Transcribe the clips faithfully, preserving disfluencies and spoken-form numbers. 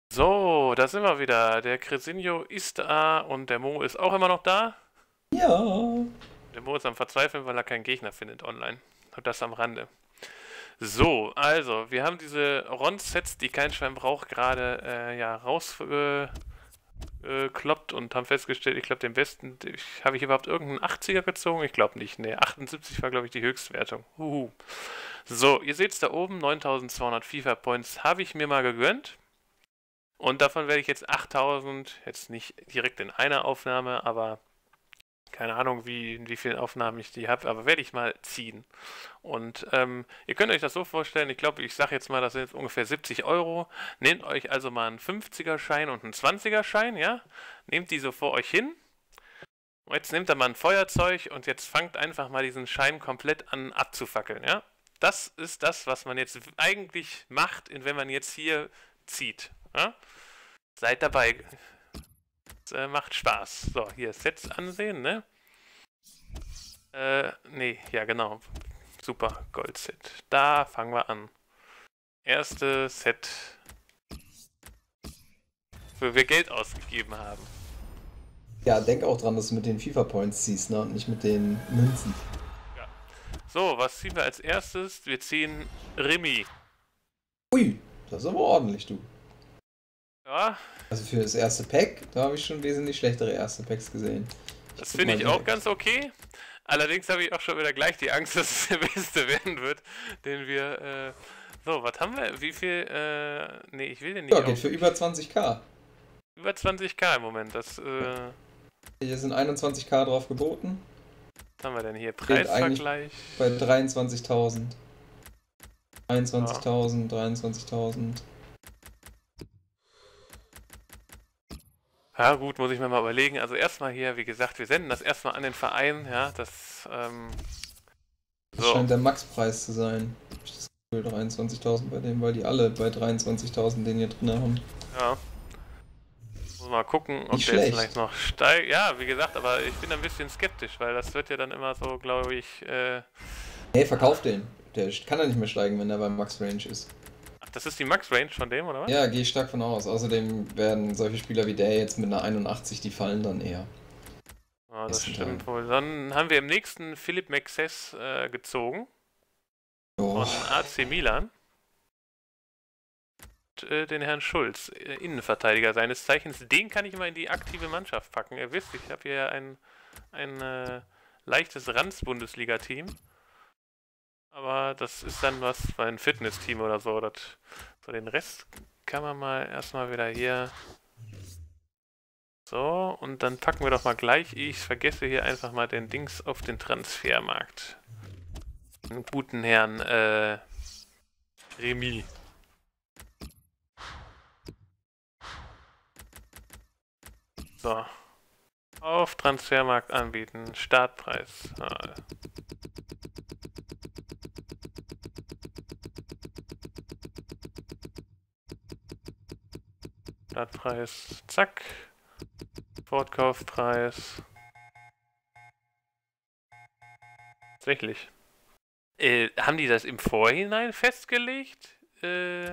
So, da sind wir wieder. Der Cresinho ist da und der Mo ist auch immer noch da. Ja. Der Mo ist am Verzweifeln, weil er keinen Gegner findet online. Und das am Rande. So, also, wir haben diese Ron-Sets, die kein Schwein braucht, gerade äh, ja, rausgekloppt äh, äh, und haben festgestellt, ich glaube, den besten, ich, habe ich überhaupt irgendeinen achtziger gezogen? Ich glaube nicht. Ne, achtundsiebzig war, glaube ich, die Höchstwertung. Uhu. So, ihr seht es da oben, neuntausendzweihundert FIFA-Points habe ich mir mal gegönnt. Und davon werde ich jetzt achttausend, jetzt nicht direkt in einer Aufnahme, aber keine Ahnung, wie, in wie vielen Aufnahmen ich die habe, aber werde ich mal ziehen. Und ähm, ihr könnt euch das so vorstellen, ich glaube, ich sage jetzt mal, das sind jetzt ungefähr siebzig Euro. Nehmt euch also mal einen fünfziger-Schein und einen zwanziger-Schein, ja? Nehmt die so vor euch hin. Und jetzt nehmt ihr mal ein Feuerzeug und jetzt fangt einfach mal diesen Schein komplett an abzufackeln, ja? Das ist das, was man jetzt eigentlich macht, wenn man jetzt hier zieht, ja? Seid dabei. Es äh, macht Spaß. So, hier Sets ansehen, ne? Äh, nee, ja genau. Super, Gold-Set. Da fangen wir an. Erste Set, wo wir Geld ausgegeben haben. Ja, denk auch dran, dass du mit den FIFA-Points ziehst, ne? Und nicht mit den Münzen. Ja. So, was ziehen wir als erstes? Wir ziehen Remy. Ui, das ist aber ordentlich, du. Ja. Also für das erste Pack, da habe ich schon wesentlich schlechtere erste Packs gesehen. Ich Das guck finde mal ich auch direkt. ganz okay. Allerdings habe ich auch schon wieder gleich die Angst, dass es der beste werden wird, den wir. Äh... So, was haben wir? Wie viel? Äh... Nee, ich will den nicht. Ja, geht Auf... für über zwanzigtausend. Über zwanzigtausend im Moment. Das. Äh... Hier sind einundzwanzigtausend drauf geboten. Was haben wir denn hier? Steht eigentlich Preisvergleich. bei dreiundzwanzigtausend. Ja. einundzwanzigtausend, dreiundzwanzigtausend. Ja, gut, muss ich mir mal überlegen. Also erstmal hier, wie gesagt, wir senden das erstmal an den Verein, ja, das, ähm, Das so, scheint der Max-Preis zu sein. Hab ich das Gefühl, dreiundzwanzigtausend bei dem, weil die alle bei dreiundzwanzigtausend den hier drin haben. ja. Muss mal gucken, ob Nicht der jetzt schlecht. vielleicht noch steigt. Ja, wie gesagt, aber ich bin ein bisschen skeptisch, weil das wird ja dann immer so, glaube ich, äh, Nee, verkauf den. Der kann ja nicht mehr steigen, wenn er beim Max-Range ist. ach, das ist die Max-Range von dem, oder was? Ja, gehe ich stark von aus. Außerdem werden solche Spieler wie der jetzt mit einer einundachtzig, die fallen dann eher. Ja, das Nächsten stimmt Tagen. wohl. Dann haben wir im nächsten Philipp Maxess äh, gezogen Oh, von A C Milan. Und, äh, den Herrn Schulz, äh, Innenverteidiger seines Zeichens. Den kann ich mal in die aktive Mannschaft packen. Ihr wisst, ich habe hier ja ein, ein äh, leichtes Ranz-Bundesliga-Team. Aber das ist dann was für ein Fitness-Team oder so. Das, so den Rest kann man mal erstmal wieder hier. So, und dann packen wir doch mal gleich. Ich vergesse hier einfach mal den Dings auf den Transfermarkt. Den guten Herrn äh, Remy. So. Auf Transfermarkt anbieten. Startpreis. Ah. Startpreis. Zack. Fortkaufpreis. Tatsächlich. Äh, haben die das im Vorhinein festgelegt? Äh.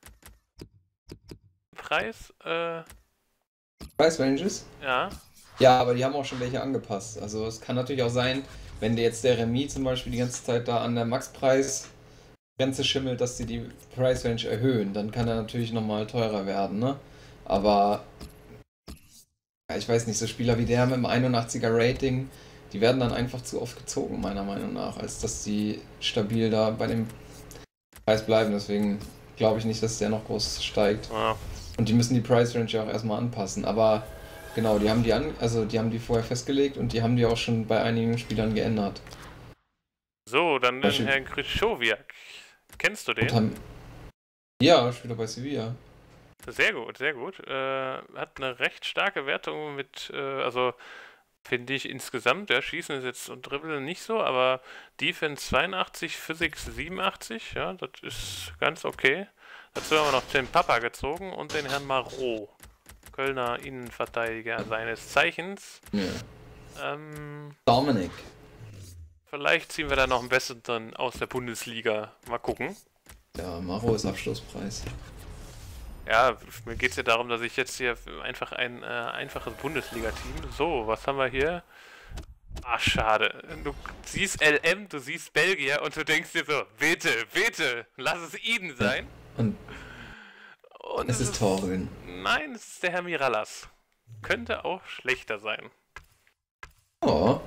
Preis? Äh. Price Ranges? Ja. Ja, aber die haben auch schon welche angepasst. Also es kann natürlich auch sein, wenn dir jetzt der Remis zum Beispiel die ganze Zeit da an der Max-Preis-Grenze schimmelt, dass sie die Price Range erhöhen. Dann kann er natürlich nochmal teurer werden, ne? Aber ja, ich weiß nicht, so Spieler wie der mit dem einundachtziger Rating, die werden dann einfach zu oft gezogen, meiner Meinung nach, als dass die stabil da bei dem Preis bleiben. Deswegen glaube ich nicht, dass der noch groß steigt. Ja. Und die müssen die Price Range ja auch erstmal anpassen. Aber genau, die haben die an, also die haben die vorher festgelegt und die haben die auch schon bei einigen Spielern geändert. So, dann den Beispiel- Herrn Krychowiak. Kennst du Und den? haben, ja, Spieler bei Sevilla. Sehr gut, sehr gut. Äh, hat eine recht starke Wertung mit, äh, also finde ich insgesamt, der Schießen ist jetzt und Dribbeln nicht so, aber Defense zweiundachtzig, Physics siebenundachtzig, ja, das ist ganz okay. Dazu haben wir noch den Papa gezogen und den Herrn Marot, Kölner Innenverteidiger seines Zeichens. Ja. Ähm, Dominic. vielleicht ziehen wir da noch einen besseren aus der Bundesliga. Mal gucken. Ja, Maro ist Abschlusspreis. Ja, mir geht es ja darum, dass ich jetzt hier einfach ein äh, einfaches Bundesliga-Team. So, was haben wir hier? Ah, schade. Du siehst L M, du siehst Belgier und du denkst dir so, bitte, bitte, lass es ihnen sein. Und Und es ist Torgen. Nein, es ist der Herr Mirallas. Könnte auch schlechter sein. Oh.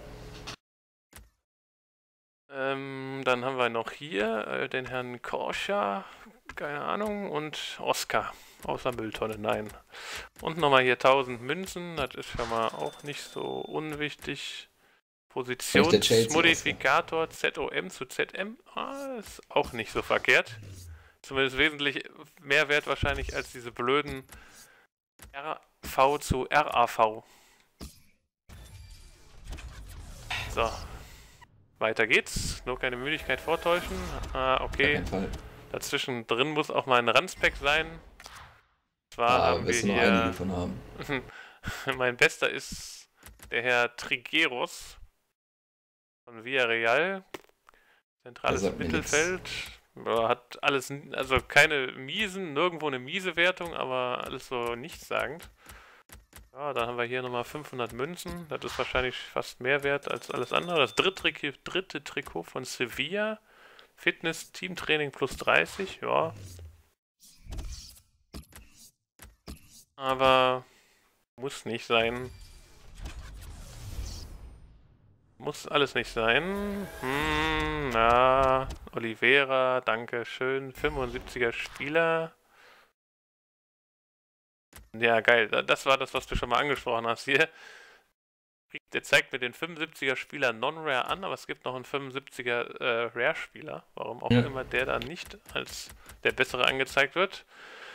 Ähm, dann haben wir noch hier äh, den Herrn Korscha, keine Ahnung, und Oscar. Außer Mülltonne, nein. Und nochmal hier tausend Münzen, das ist schon mal auch nicht so unwichtig. Positionsmodifikator Z O M zu Z M, ah, ist auch nicht so verkehrt. Zumindest wesentlich mehr wert wahrscheinlich als diese blöden R V zu R A V. So. Weiter geht's. Nur keine Müdigkeit vortäuschen. Ah, okay. Dazwischen drin muss auch mal ein Ranspec sein. Zwar ah, haben wir hier... noch einige von haben. Mein bester ist der Herr Trigueros von Villarreal. Zentrales Mittelfeld. Ja, hat alles, also keine miesen, nirgendwo eine miese Wertung, aber alles so nichtssagend. Ja, dann haben wir hier nochmal fünfhundert Münzen. Das ist wahrscheinlich fast mehr wert als alles andere. Das dritte, dritte Trikot von Sevilla. Fitness, Teamtraining plus dreißig, ja. Aber muss nicht sein. Muss alles nicht sein. Hm, na, Oliveira, danke schön. fünfundsiebziger Spieler. Ja, geil. Das war das, was du schon mal angesprochen hast hier. Der zeigt mir den fünfundsiebziger Spieler Non-Rare an, aber es gibt noch einen fünfundsiebziger äh, Rare-Spieler. Warum auch ja. immer der dann nicht als der bessere angezeigt wird.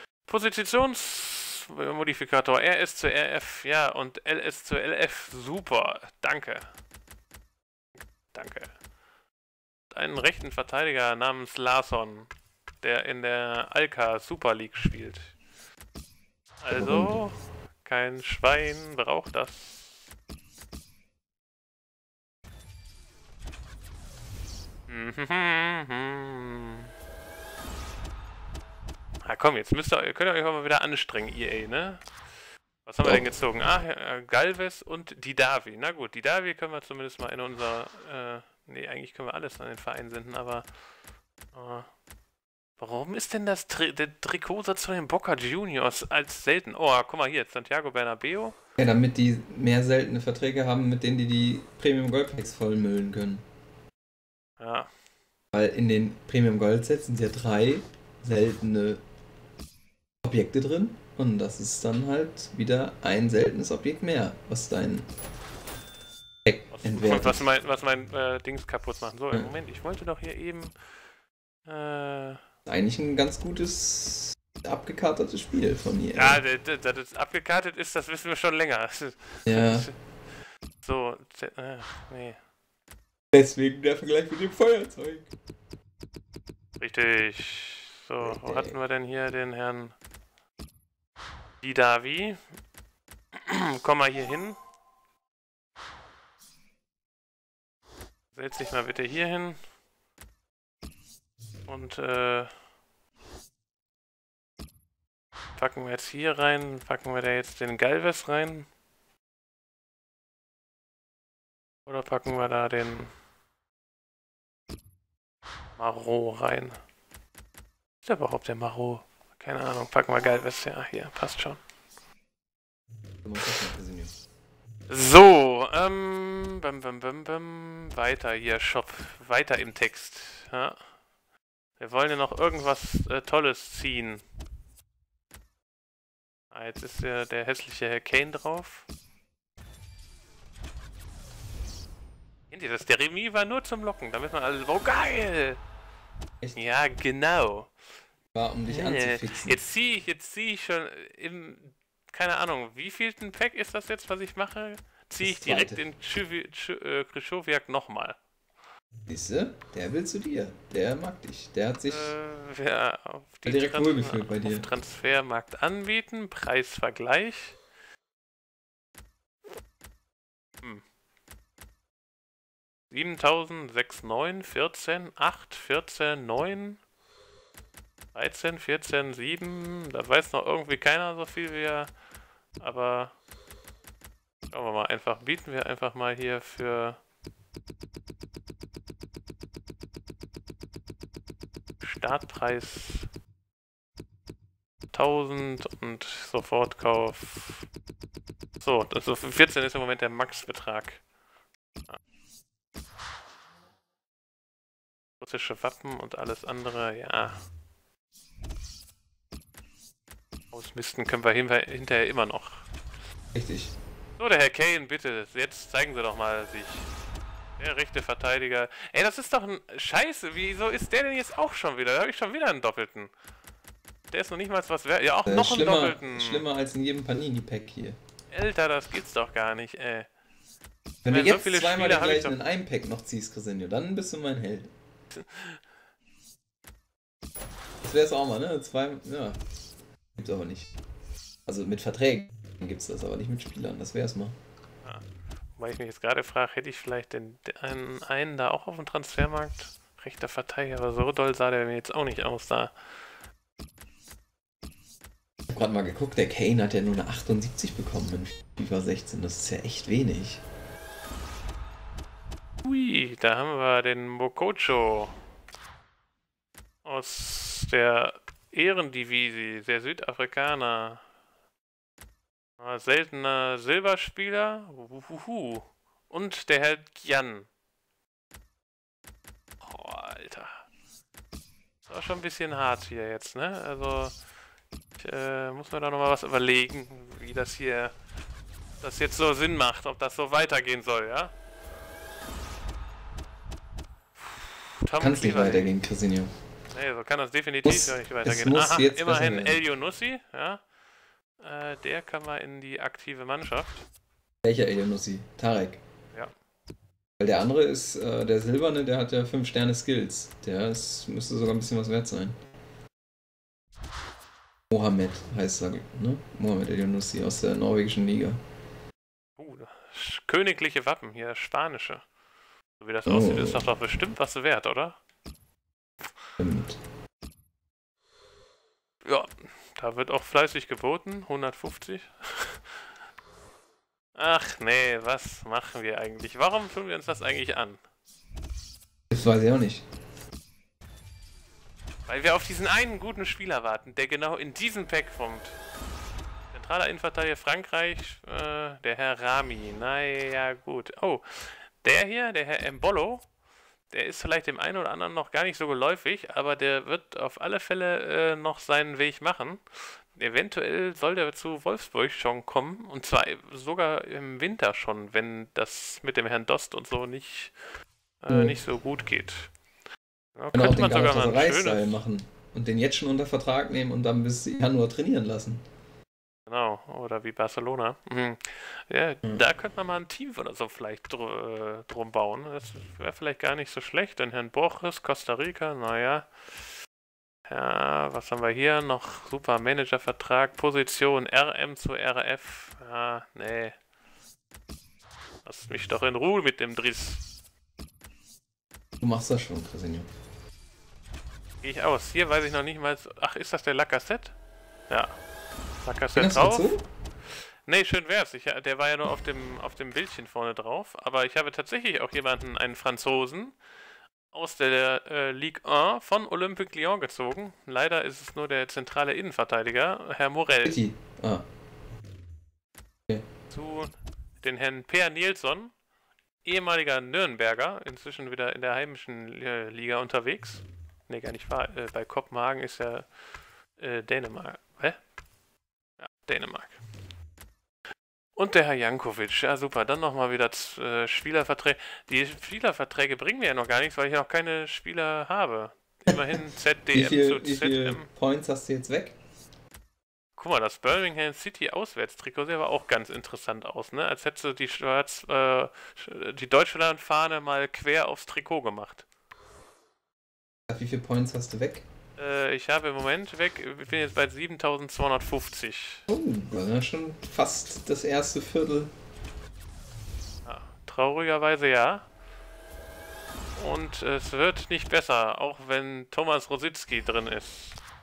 Positionsmodifikator R S zu R F, ja, und L S zu L F. Super, danke. Danke. Einen rechten Verteidiger namens Larsson, der in der Alka Super League spielt. Also, kein Schwein braucht das. Ah komm, jetzt müsst ihr, könnt ihr euch mal wieder anstrengen, E A, ne? Was haben wir denn gezogen? Ah, äh, Galvez und Didavi. Na gut, Didavi können wir zumindest mal in unser... Äh, ne, eigentlich können wir alles an den Verein senden, aber... Äh, warum ist denn das Tri der Trikotsatz von den Boca Juniors als selten? Oh, guck mal hier, Santiago Bernabeo. Ja, damit die mehr seltene Verträge haben, mit denen die die Premium Gold Packs vollmüllen können. Ja. Weil in den Premium Gold Sets sind ja drei seltene Objekte drin und das ist dann halt wieder ein seltenes Objekt mehr, was dein Pack entwertet. Was mein, was mein äh, Dings kaputt machen. So, ja. Im Moment, ich wollte doch hier eben... Äh, eigentlich ein ganz gutes abgekartetes Spiel von hier. Ja, dass das abgekartet ist, das wissen wir schon länger. Ja. So, äh, nee. Deswegen der Vergleich mit dem Feuerzeug. Richtig. So, wo hatten wir denn hier den Herrn Didavi? Komm mal hier hin. Setz dich mal bitte hier hin. Und, äh... packen wir jetzt hier rein. Packen wir da jetzt den Galvez rein. Oder packen wir da den Marot rein? Ist der überhaupt der Marot? Keine Ahnung, packen wir Galvez, ja, hier, passt schon. So, ähm, bam, bam, bam, bam, weiter hier, Shop, weiter im Text, ja. Wir wollen ja noch irgendwas äh, Tolles ziehen. Ah, jetzt ist der, der hässliche Herr Kane drauf. Kennt ihr das? Der Remis war nur zum Locken, damit man alles... Oh, geil! Echt? Ja, genau. War, um dich anzufixen. Jetzt ziehe ich, jetzt ziehe ich schon im... Keine Ahnung, wie vielten Pack ist das jetzt, was ich mache? Ziehe ich direkt in Krychowiak nochmal. Siehste, der will zu dir. Der mag dich. Der hat sich äh, ja, auf die direkt Trans wohlgefühlt bei dir. Auf Transfermarkt anbieten, Preisvergleich. Hm. siebentausend, sechs, neun, vierzehn, acht, vierzehn, neun. dreizehn, vierzehn, sieben. Da weiß noch irgendwie keiner so viel wie er. Aber schauen wir mal einfach. Bieten wir einfach mal hier für Startpreis tausend und Sofortkauf. So, also vierzehn ist im Moment der Max-Betrag. Ja. Russische Wappen und alles andere, ja. Ausmisten können wir hinterher immer noch. Richtig. So, der Herr Kane, bitte, jetzt zeigen Sie doch mal sich. Der rechte Verteidiger. Ey, das ist doch ein Scheiße. Wieso ist der denn jetzt auch schon wieder? Da habe ich schon wieder einen Doppelten. Der ist noch nicht mal was wert. Ja, auch äh, noch einen Doppelten. Schlimmer als in jedem Panini-Pack hier. Alter, das geht's doch gar nicht, ey. Wenn du so jetzt viele zweimal Spiele den gleichen doch... in einem Pack noch ziehst, Chrisenio, dann bist du mein Held. Das wär's auch mal, ne? Zwei, ja. Gibt's aber nicht. Also mit Verträgen gibt's das, aber nicht mit Spielern. Das wär's mal. Ja. Weil ich mich jetzt gerade frage, hätte ich vielleicht den, den einen, einen da auch auf dem Transfermarkt? Rechter Verteidiger, aber so doll sah der mir jetzt auch nicht aus da. Ich hab gerade mal geguckt, der Kane hat ja nur eine achtundsiebzig bekommen in FIFA sechzehn. Das ist ja echt wenig. Ui, da haben wir den Mokocho aus der Ehrendivisie, der Südafrikaner. Seltener Silberspieler. Uhuhu. Und der Herr Gyan. Oh, Alter. Das war schon ein bisschen hart hier jetzt, ne? Also, ich äh, muss mir da nochmal was überlegen, wie das hier, das jetzt so Sinn macht, ob das so weitergehen soll, ja? Kann es nicht weitergehen, Chrisenio. Nee, so kann das definitiv muss, nicht weitergehen. Muss Aha, jetzt immerhin El Younussi, ja. Äh, der kann mal in die aktive Mannschaft. Welcher El Younussi? Tarek. Ja. Weil der andere ist, äh, der Silberne, der hat ja fünf Sterne Skills. Der ist, müsste sogar ein bisschen was wert sein. Mohamed heißt er, ne? Mohamed El Younussi aus der norwegischen Liga. Uh, königliche Wappen hier, spanische. So wie das oh. aussieht, ist doch, doch bestimmt was wert, oder? Stimmt. Ja, da wird auch fleißig geboten, hundertfünfzig. Ach nee, was machen wir eigentlich? Warum tun wir uns das eigentlich an? Das weiß ich auch nicht. Weil wir auf diesen einen guten Spieler warten, der genau in diesem Pack kommt. Zentraler Innenverteidiger Frankreich, äh, der Herr Rami. Naja, gut. Oh, der hier, der Herr Embolo, der ist vielleicht dem einen oder anderen noch gar nicht so geläufig, aber der wird auf alle Fälle äh, noch seinen Weg machen. Eventuell soll der zu Wolfsburg schon kommen, und zwar sogar im Winter schon, wenn das mit dem Herrn Dost und so nicht, äh, mhm. nicht so gut geht. Ja, könnte auch man sogar mal ein schönes machen und den jetzt schon unter Vertrag nehmen und dann bis Januar trainieren lassen. Genau, oder wie Barcelona. Mhm. Ja, mhm. Da könnte man mal ein Team oder so vielleicht dr äh, drum bauen. Das wäre vielleicht gar nicht so schlecht, denn Herrn Borges, Costa Rica, naja. Ja, was haben wir hier noch? Super Managervertrag, Position R M zu R F. Ja, nee. Lass mich doch in Ruhe mit dem Driss. Du machst das schon, Chrisenio. Gehe ich aus. Hier weiß ich noch nicht mal. Ach, ist das der Lacazette? Ja. Lacazette drauf. Nee, schön wär's. Ich, der war ja nur auf dem, auf dem Bildchen vorne drauf. Aber ich habe tatsächlich auch jemanden, einen Franzosen, aus der äh, Ligue eins von Olympique Lyon gezogen. Leider ist es nur der zentrale Innenverteidiger, Herr Morel. City. Ah. Okay. Zu den Herrn Per Nilsson, ehemaliger Nürnberger, inzwischen wieder in der heimischen äh, Liga unterwegs. Ne, gar nicht wahr. Äh, bei Kopenhagen ist ja äh, Dänemark. Hä? Ja, Dänemark. Und der Herr Jankovic, ja super, dann nochmal wieder äh, Spielerverträge. Die Spielerverträge bringen mir ja noch gar nichts, weil ich noch keine Spieler habe. Immerhin Z D M viel, zu wie Z M. Wie viele Points hast du jetzt weg? Guck mal, das Birmingham City Auswärtstrikot sieht aber auch ganz interessant aus, ne? Als hättest du die Schwarz, äh, die Deutschlandfahne mal quer aufs Trikot gemacht. Wie viele Points hast du weg? Äh, ich habe im Moment weg, ich bin jetzt bei siebentausendzweihundertfünfzig. Oh, das ist ja schon fast das erste Viertel. Ja, traurigerweise ja. Und es wird nicht besser, auch wenn Thomas Rositzky drin ist.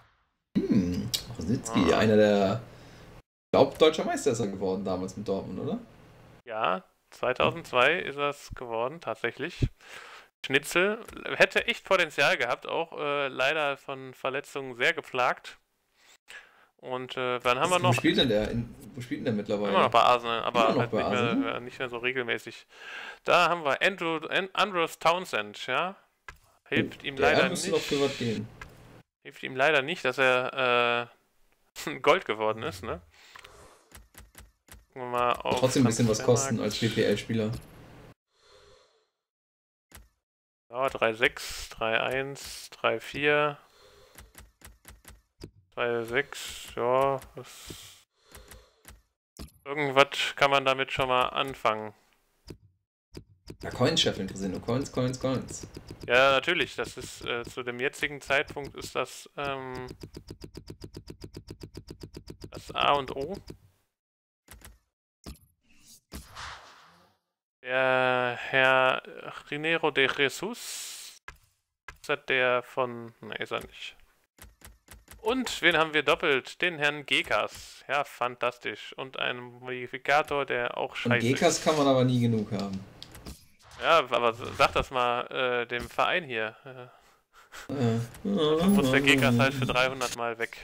Rositzky, ah. einer der, ich glaube, deutscher Meister ist er geworden damals mit Dortmund, oder? Ja, zweitausendzwei ist er es geworden, tatsächlich. Schnitzel hätte echt Potenzial gehabt, auch äh, leider von Verletzungen sehr geplagt. Und äh, dann haben Was, wir noch. Wo spielt denn der? In, wo spielt denn der mittlerweile? Immer noch bei Arsenal, aber halt bei nicht, Arsenal? Mehr, nicht mehr so regelmäßig. Da haben wir Andrew, Andrews Townsend, ja. Hilft oh, ihm leider nicht. Noch für was gehen. Hilft ihm leider nicht, dass er äh, Gold geworden ist, ne? Gucken wir mal auf. Trotzdem ein bisschen was kosten als B P L-Spieler. Ja, drei sechs, drei eins, drei vier. drei sechs, ja, das irgendwas kann man damit schon mal anfangen. Ja, Coins scheffeln, Casino. Coins, Coins, Coins. Ja, natürlich. Das ist äh, zu dem jetzigen Zeitpunkt ist das ähm, das A und O. Der Herr Rinero de Jesus ist das der von. Ne, ist er nicht. Und wen haben wir doppelt? Den Herrn Gekas. Ja, fantastisch. Und einen Modifikator, der auch scheiße ist. Und Gekas kann man aber nie genug haben. Ja, aber sag das mal äh, dem Verein hier. Äh, dann muss der Gekas halt für dreihundert Mal weg.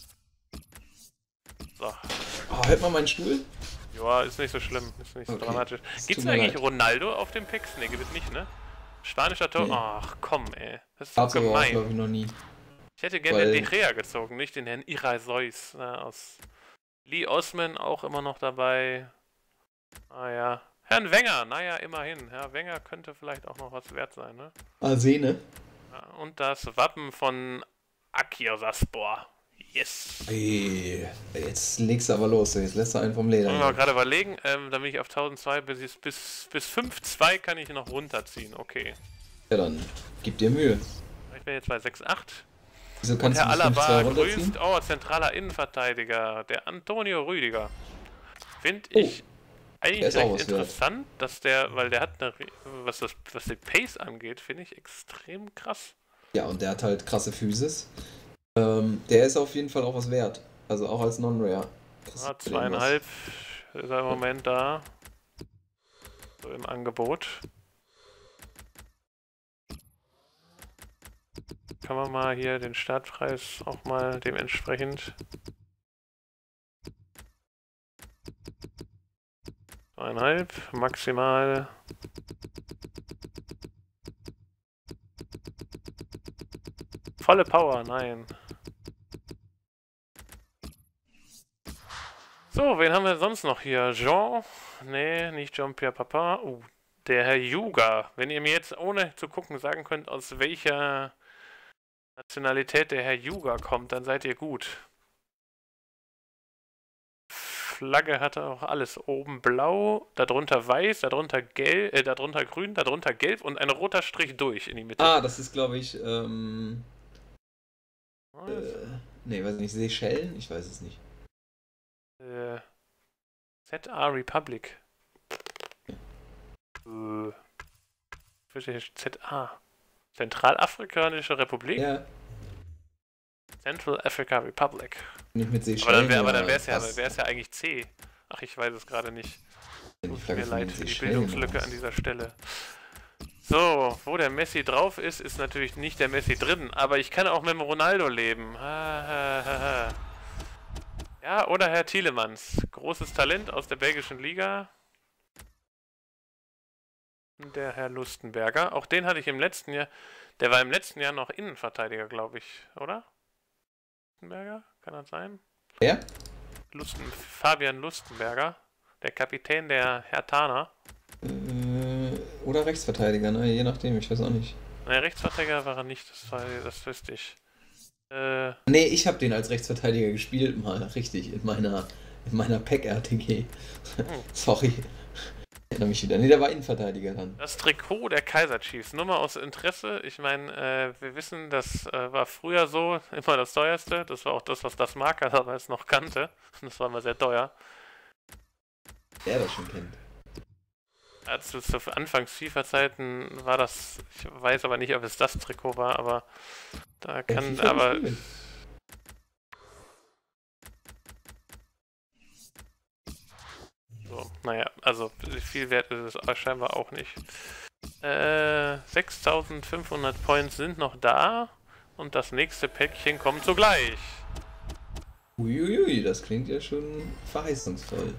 So. Oh, hört mal meinen Stuhl? Ja, ist nicht so schlimm. Ist nicht so okay. dramatisch. Gibt's eigentlich leid. Ronaldo auf dem Pix? Ne, gibt es nicht, ne? Spanischer Tor? Nee. Ach komm, ey. Das ist so gemein. Auch, ich, noch nie. Ich hätte gerne Weil... den De Gea gezogen, nicht den Herrn Irasois ne, aus Lee Osman auch immer noch dabei. Ah ja. Herrn Wenger, naja, immerhin. Herr Wenger könnte vielleicht auch noch was wert sein, ne? Arsene. Ja, und das Wappen von Akiosaspor. Yes. Hey, jetzt legst du aber los, jetzt lässt du einen vom Leder. Ich muss mal gerade überlegen, ähm, damit ich auf tausendzwei bis, bis, bis fünf Komma zwei kann ich noch runterziehen, okay. Ja, dann gib dir Mühe. Ich bin jetzt bei sechs Komma acht. Wieso kannst und Herr du Alaba grüßt, oh, zentraler Innenverteidiger, der Antonio Rüdiger. Finde ich oh, eigentlich recht interessant, wert. dass der, weil der hat eine, was das, was die Pace angeht, finde ich extrem krass. Ja, und der hat halt krasse Physis. Ähm, der ist auf jeden Fall auch was wert. Also auch als Non-Rare. Ja, zweieinhalb ist er im Moment da. So im Angebot. Kann man mal hier den Startpreis auch mal dementsprechend. Zweieinhalb, maximal. Volle Power, nein. So, wen haben wir sonst noch hier? Jean? Nee, nicht Jean-Pierre Papin. Uh, der Herr Juga. Wenn ihr mir jetzt ohne zu gucken sagen könnt, aus welcher Nationalität der Herr Juga kommt, dann seid ihr gut. Flagge hatte auch alles. Oben blau, darunter weiß, darunter gelb, äh, darunter grün, darunter gelb und ein roter Strich durch in die Mitte. Ah, das ist glaube ich, ähm... Äh, nee, weiß nicht, Seychellen? Ich weiß es nicht. Äh, Z A Republic. Äh, Z A. Zentralafrikanische Republik? Ja. Central Africa Republic. Nicht mit Seychellen. Aber dann, wär, aber dann wäre es ja, wär's ja eigentlich C. Ach, ich weiß es gerade nicht. Tut mir leid für die Bildungslücke an dieser Stelle. So, wo der Messi drauf ist, ist natürlich nicht der Messi drin, aber ich kann auch mit dem Ronaldo leben. Ja, oder Herr Tielemans. Großes Talent aus der belgischen Liga. Der Herr Lustenberger. Auch den hatte ich im letzten Jahr. Der war im letzten Jahr noch Innenverteidiger, glaube ich, oder? Lustenberger? Kann das sein? Wer? Lusten, Fabian Lustenberger. Der Kapitän der Herthaner. Äh, oder Rechtsverteidiger, ne? Je nachdem, ich weiß auch nicht. Ne, Rechtsverteidiger war er nicht, das, war, das wüsste ich. Äh, ne, ich habe den als Rechtsverteidiger gespielt, mal richtig, in meiner, in meiner Pack-R T G. Hm. Sorry. Ich erinnere mich wieder. Ne, der war Innenverteidiger dann. Das Trikot der Kaiser Chiefs. Nur mal aus Interesse. Ich meine, äh, wir wissen, das äh, war früher so immer das teuerste. Das war auch das, was das Marker damals noch kannte. Das war immer sehr teuer. Wer das schon kennt. Also zu Anfangs FIFA-Zeiten war das, ich weiß aber nicht, ob es das Trikot war, aber da kann, ja, aber naja, also viel wert ist es scheinbar auch nicht. Äh, sechstausendfünfhundert Points sind noch da und das nächste Päckchen kommt sogleich. Uiuiui, das klingt ja schon verheißungsvoll.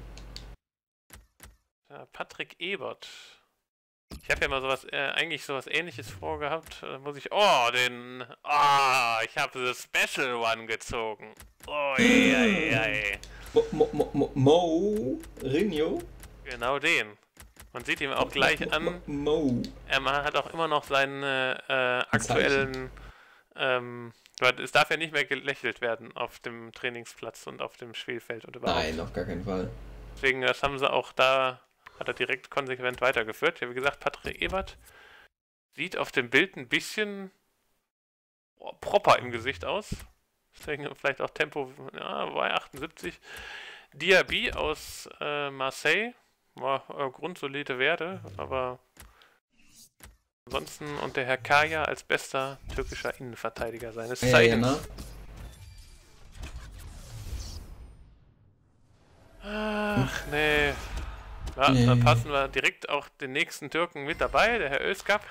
Ja, Patrick Ebert. Ich habe ja mal sowas, äh, eigentlich sowas ähnliches vorgehabt. Da muss ich, oh, den, ah, oh, ich habe the Special One gezogen. Oh, ei, ei. Mo, Mo, Mo, Mo, Mo Rinho? Genau den. Man sieht ihm auch gleich an, Mo. er hat auch immer noch seinen äh, aktuellen, ähm, es darf ja nicht mehr gelächelt werden auf dem Trainingsplatz und auf dem Spielfeld und überhaupt. Nein, auf gar keinen Fall. Deswegen, das haben sie auch da, hat er direkt konsequent weitergeführt. Ja, wie gesagt, Patrick Ebert sieht auf dem Bild ein bisschen oh, proper im Gesicht aus. Deswegen vielleicht auch Tempo, ja, bei achtundsiebzig. Diaby aus äh, Marseille. War äh, grundsolide Werte, aber ansonsten und der Herr Kaya als bester türkischer Innenverteidiger seines Ja, Zeichens. ja, ne? Ach, nee. Ja, nee. Dann passen wir direkt auch den nächsten Türken mit dabei, der Herr Özkap.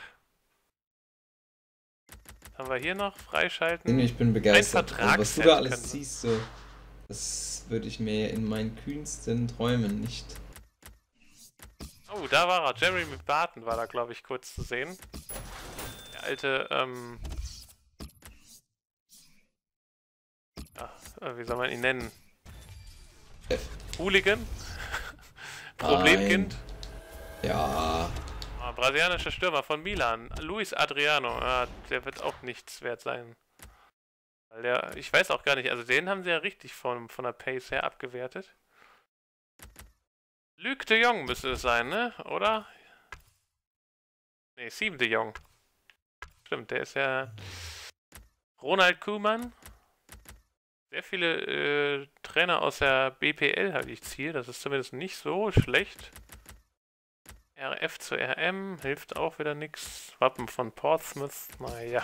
Was haben wir hier noch? Freischalten. Ich bin begeistert. Ein also, was du da alles können. siehst, so, das würde ich mir in meinen kühnsten Träumen nicht. Oh, da war er. Jeremy Barton war da, glaube ich, kurz zu sehen. Der alte, ähm... ja, wie soll man ihn nennen? F. Hooligan? Problemkind? Ja. Oh, brasilianischer Stürmer von Milan. Luis Adriano. Ah, der wird auch nichts wert sein. Weil der, ich weiß auch gar nicht, also den haben sie ja richtig von, von der Pace her abgewertet. Luc de Jong müsste es sein, ne? Oder? Ne, Siem de Jong. Stimmt, der ist ja... Ronald Koeman. Sehr viele äh, Trainer aus der B P L habe ich hier. Das ist zumindest nicht so schlecht. R F zu R M hilft auch wieder nichts. Wappen von Portsmouth. Naja.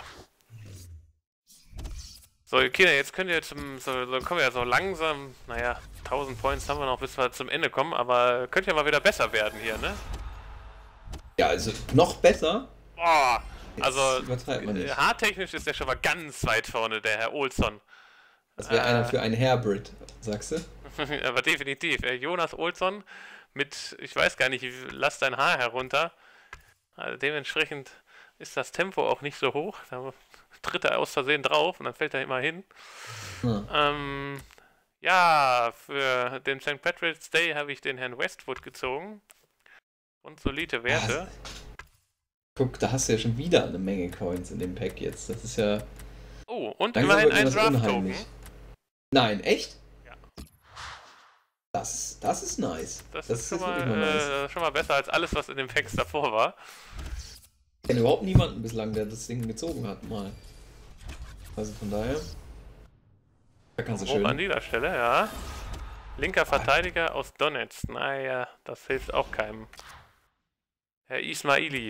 So, Kinder, jetzt könnt ihr zum, so, so kommen wir ja so langsam, naja, tausend Points haben wir noch, bis wir zum Ende kommen, aber könnt ja mal wieder besser werden hier, ne? Ja, also noch besser. Boah, Jetzt also übertreibt man nicht. haartechnisch ist der schon mal ganz weit vorne, der Herr Olsson. Das wäre äh, einer für einen Hairbrid, sagst du? Aber definitiv, äh, Jonas Olsson mit, ich weiß gar nicht, lass dein Haar herunter. Also dementsprechend ist das Tempo auch nicht so hoch. Da tritt er aus Versehen drauf und dann fällt er immer hin. Hm. Ähm, ja, für den Sankt Patrick's Day habe ich den Herrn Westwood gezogen. Und solide Werte. Ah, guck, da hast du ja schon wieder eine Menge Coins in dem Pack jetzt. Das ist ja... Oh, und langsam immerhin wird mir ein das Draft-Token. unheimlich. Nein, echt? Ja. Das, das ist nice. Das, Das ist schon ist mal, wirklich mal nice. äh, schon mal besser als alles, was in den Packs davor war. Ich kenne überhaupt niemanden bislang, der das Ding gezogen hat, mal. Also von daher... Da kannst du Grob schön... an dieser Stelle, ja. Linker Verteidiger aus Donetsk. Naja, das hilft auch keinem. Herr Ismaili.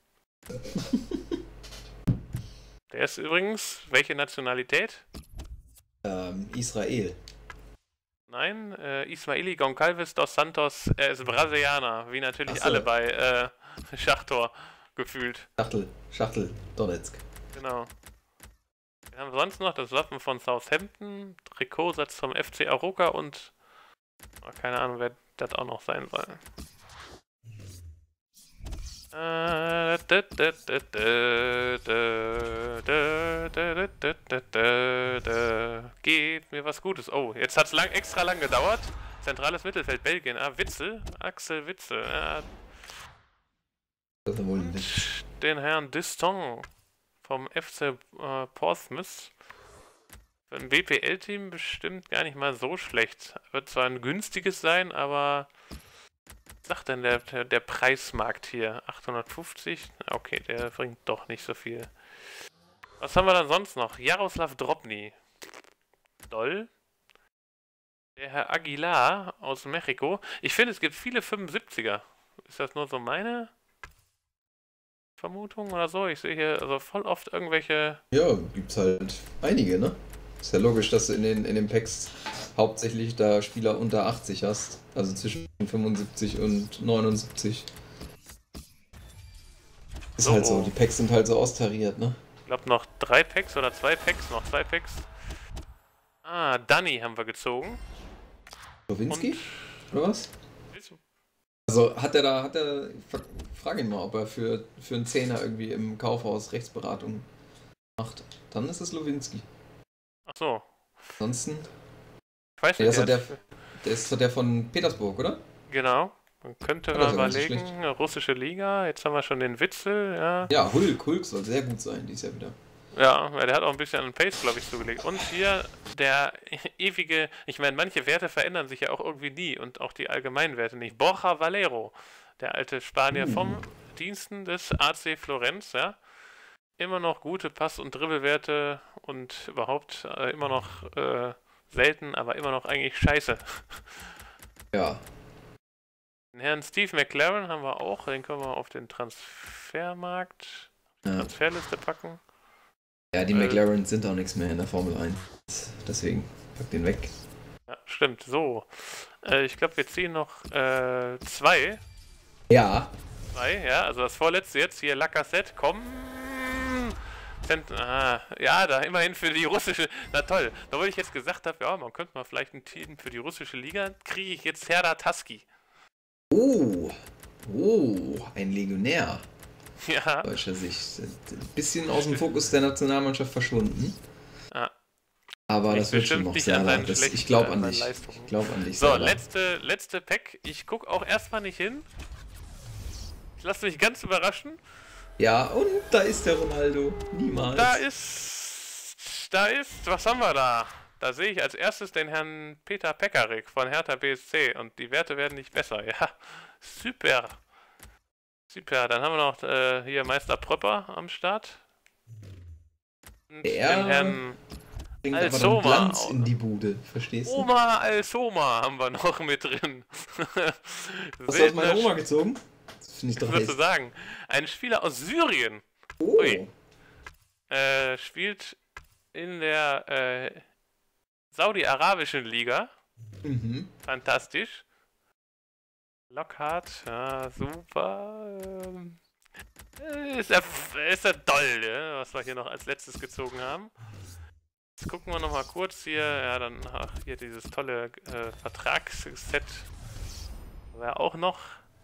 Der ist übrigens, welche Nationalität? Ähm, Israel. Nein, äh, Ismaili Goncalves dos Santos, er ist Brasilianer, wie natürlich So. alle bei äh, Schachtor gefühlt. Schachtel, Schachtel, Donetsk. Genau. Wir haben sonst noch das Wappen von Southampton, Trikotsatz vom F C Aroca und oh, keine Ahnung, wer das auch noch sein soll. Äh, da, da, da, da, da, da, da, da, da, da, da. Geht mir was Gutes. Oh, jetzt hat es lang, extra lang gedauert. Zentrales Mittelfeld, Belgien. Ah, Witzel. Axel Witzel. Ah, Das ist wohl nicht. den Herrn Diston vom F C äh, Portsmouth. Für ein B P L-Team bestimmt gar nicht mal so schlecht. Wird zwar ein günstiges sein, aber was sagt denn der, der, der Preismarkt hier? achthundertfünfzig? Okay, der bringt doch nicht so viel. Was haben wir dann sonst noch? Jaroslav Drobny. Doll. Der Herr Aguilar aus Mexiko. Ich finde, es gibt viele fünfundsiebziger. Ist das nur so meine Vermutung oder so? Ich sehe hier also voll oft irgendwelche... Ja, gibt's halt einige, ne? Ist ja logisch, dass du in den, in den Packs hauptsächlich da Spieler unter achtzig hast. Also zwischen fünfundsiebzig und neunundsiebzig. Ist So. halt so, die Packs sind halt so austariert, ne? Ich glaube noch drei Packs oder zwei Packs, noch zwei Packs. Ah, Danny haben wir gezogen. Nowinski? Oder was? Also hat er da, hat er, frag ihn mal, ob er für, für einen Zehner irgendwie im Kaufhaus Rechtsberatung macht. Dann ist es Nowinski. Ach so. Ansonsten. Ich weiß Der nicht. ist, Der, doch der, der ist doch der von Petersburg, oder? genau. Man könnte Ja, mal das ist ja nicht so überlegen, russische Liga, jetzt haben wir schon den Witzel, ja. Ja, Hulk, Hulk soll sehr gut sein, dieses Jahr wieder. Ja, weil der hat auch ein bisschen an Pace, glaube ich, zugelegt. Und hier der ewige, ich meine, manche Werte verändern sich ja auch irgendwie nie und auch die allgemeinen Werte nicht. Borja Valero, der alte Spanier Uh. vom Diensten des A C Florenz, ja. Immer noch gute Pass- und Dribbelwerte und überhaupt äh, immer noch äh, selten, aber immer noch eigentlich scheiße. Ja. Den Herrn Steve McLaren haben wir auch, den können wir auf den Transfermarkt, Ja, Transferliste packen. ja die Äh. McLarens sind auch nichts mehr in der Formel eins. Deswegen, pack den weg. Ja, stimmt, so. Äh, ich glaube, wir ziehen noch äh, zwei. Ja. Zwei, ja, also das vorletzte jetzt hier, Lacazette, komm. Zent ah, ja, da immerhin für die russische. Na toll, da wollte ich jetzt gesagt habe, ja, man könnte mal vielleicht ein Team für die russische Liga, kriege ich jetzt Serdar Taski. Oh. Oh, ein Legionär. Ja. Deutscher Sicht. Ein bisschen aus dem Fokus der Nationalmannschaft verschwunden. Ja. Aber Liegt das wird schon bestimmt noch nicht sehr an seinen lang. Das, schlechten- ich glaube an an seinen dich. Leistungen. Ich glaube an dich. So, Serdar. letzte, letzte Pack. Ich gucke auch erstmal nicht hin. Ich lasse mich ganz überraschen. Ja, und da ist der Ronaldo. Niemals. Da ist. Da ist. Was haben wir da? Da sehe ich als erstes den Herrn Peter Pekarik von Hertha B S C und die Werte werden nicht besser. Ja, super. Super. Dann haben wir noch äh, hier Meister Pröpper am Start. Und Der den Herrn Bringt aber dann Alsoma. Glanz in die Bude. Verstehst du? Oma Alsoma haben wir noch mit drin. Hast du aus meiner Oma gezogen? Das finde ich doch hässlich. sozusagen. Ein Spieler aus Syrien. Oh. Ui. Äh, spielt in der äh, Saudi-Arabischen Liga. Mhm. Fantastisch. Lockhart, ja, super. Ähm, äh, ist ja, ist ja toll, ne, was wir hier noch als letztes gezogen haben. Jetzt gucken wir noch mal kurz hier. Ja, dann ach, hier dieses tolle äh, Vertragsset. War auch noch.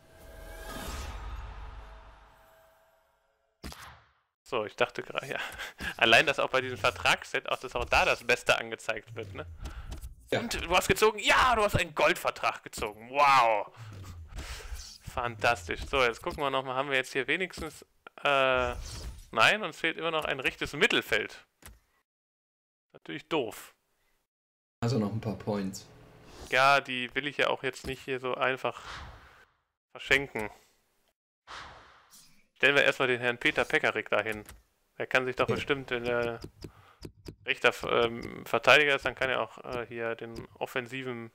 So, ich dachte gerade, ja. Allein, dass auch bei diesem Vertragsset auch, dass auch da das Beste angezeigt wird, ne? Ja. Und du hast gezogen? Ja, du hast einen Goldvertrag gezogen. Wow. Fantastisch. So, jetzt gucken wir nochmal, haben wir jetzt hier wenigstens... Äh, nein, uns fehlt immer noch ein rechtes Mittelfeld. Natürlich doof. Also noch ein paar Points. Ja, die will ich ja auch jetzt nicht hier so einfach verschenken. Stellen wir erstmal den Herrn Peter Pekarik dahin. Der kann sich doch Okay. bestimmt, wenn er rechter ähm, Verteidiger ist, dann kann er auch äh, hier den offensiven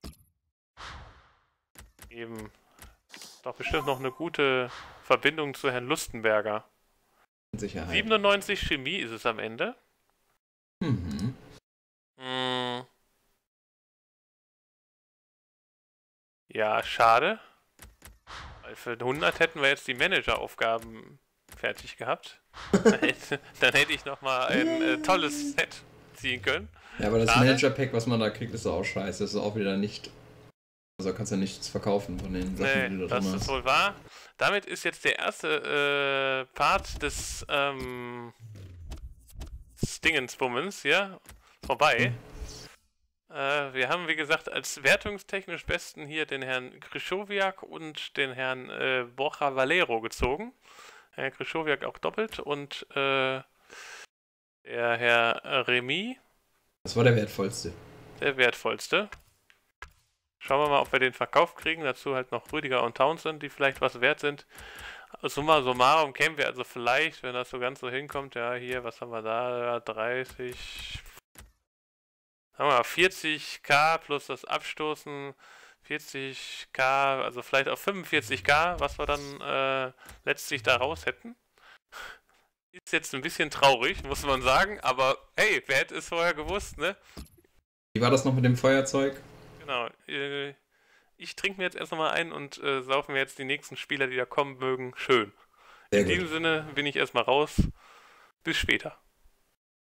geben. Doch bestimmt noch eine gute Verbindung zu Herrn Lustenberger. Mit Sicherheit. siebenundneunzig Chemie ist es am Ende. Mhm. Hm. Ja, schade. Weil für hundert hätten wir jetzt die Manageraufgaben fertig gehabt. Dann hätte, dann hätte ich nochmal ein äh, tolles Set ziehen können. Ja, aber das Schade. Manager-Pack, was man da kriegt, ist auch scheiße. Das ist auch wieder nicht... Also kannst du ja nichts verkaufen von den Sachen, die Nee, du da das drin ist hast. wohl wahr. Damit ist jetzt der erste äh, Part des ähm, des Dingensbummens hier vorbei. Äh, wir haben, wie gesagt, als wertungstechnisch besten hier den Herrn Krychowiak und den Herrn äh, Borja Valero gezogen. Herr Krychowiak auch doppelt und äh, der Herr Remy, Das war der wertvollste. der wertvollste. Schauen wir mal, ob wir den verkauft kriegen. Dazu halt noch Rüdiger und Townsend, die vielleicht was wert sind. Summa summarum kämen wir also vielleicht, wenn das so ganz so hinkommt, ja, hier, was haben wir da? dreißig. Haben wir vierzig K plus das Abstoßen. vierzig K, also vielleicht auf fünfundvierzig K, was wir dann äh, letztlich da raus hätten. Ist jetzt ein bisschen traurig, muss man sagen, aber hey, wer hätte es vorher gewusst, ne? Wie war das noch mit dem Feuerzeug? Genau. Äh, ich trinke mir jetzt erst nochmal ein und äh, saufen mir jetzt die nächsten Spieler, die da kommen mögen, schön. Sehr In diesem gut. Sinne bin ich erstmal raus. Bis später.